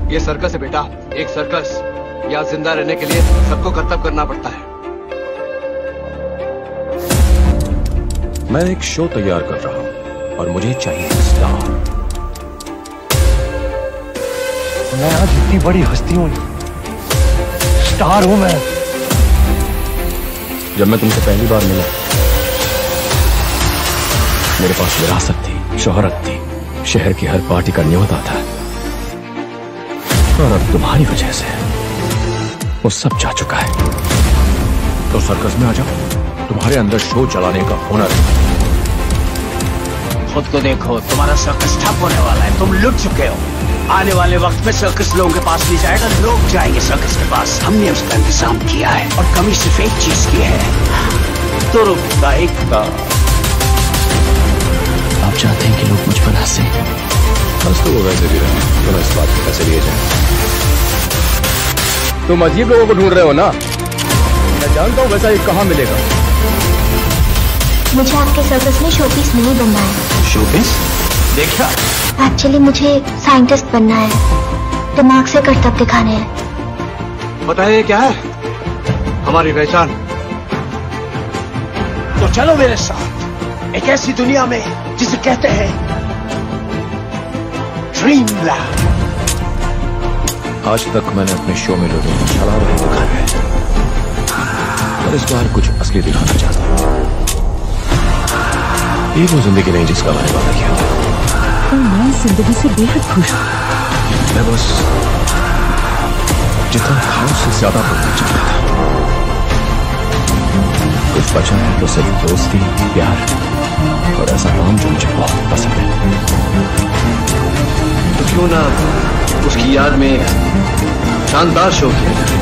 ये सर्कस है बेटा, एक सर्कस। यहाँ जिंदा रहने के लिए सबको कर्तव्य करना पड़ता है। मैं एक शो तैयार कर रहा हूं और मुझे चाहिए स्टार। मैं आज इतनी बड़ी हस्ती हूं, स्टार हूं मैं। जब मैं तुमसे पहली बार मिला, मेरे पास विरासत थी, शोहरत थी, शहर की हर पार्टी का न्योता था। और अब तुम्हारी वजह से वो सब जा चुका है। तो सर्कस में आ जाओ, तुम्हारे अंदर शो चलाने का हुनर है। खुद को देखो, तुम्हारा सर्कस ठप होने वाला है, तुम लुट चुके हो। आने वाले वक्त में सर्कस लोगों के पास नहीं जाएगा, लोग जाएंगे सर्कस के पास। हमने उसका इंतजाम किया है और कमी सिर्फ एक चीज की है, तुरुप का एकता। आप चाहते हैं कि लोग मुझ पर हंसे? बस तो वो वैसे भी रहे, तो इस बात को कैसे लिए जाए। तुम अजीब लोगों को ढूंढ रहे हो ना? मैं जानता हूँ वैसा एक कहाँ मिलेगा। मुझे आपके सर्कस में शोपीस नहीं बनना है। शोपीस? देखा? एक्चुअली मुझे साइंटिस्ट बनना है, दिमाग से करतब दिखाने हैं। पता है ये क्या है? हमारी पहचान। तो चलो मेरे साथ एक ऐसी दुनिया में जिसे कहते हैं ड्रीमलैंड। आज तक मैंने अपने शो में लोगों को शराब नहीं दिखाया है, और इस बार कुछ असली दिखाना चाहता हूँ। ये वो जिंदगी नहीं जिसका मैंने वादा किया था। तो मैं जिंदगी से बेहद खुश हूँ। मैं बस जितना था उससे ज्यादा बढ़ना चाहता था। कुछ बचा है तो सिर्फ दोस्ती, प्यार और ऐसा काम जो मुझे बहुत पसंद है। तो क्यों ना उसकी याद में शानदार शो किया जाए।